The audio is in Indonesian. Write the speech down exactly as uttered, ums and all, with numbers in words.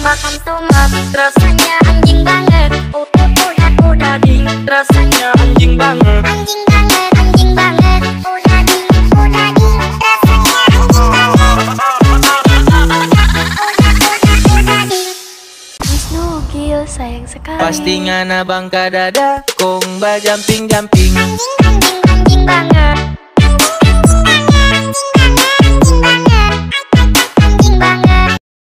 makan tomat, rasanya anjing banget. Udah udah udah ding, rasanya anjing banget. Anjing banget, anjing banget. Udah ding, udah ding, rasanya anjing banget. Udah udah udah ding. Wisnu Gio sayang sekali. Pasti ngana bangka dada, kong ba jumping jumping. Anjing anjing anjing banget.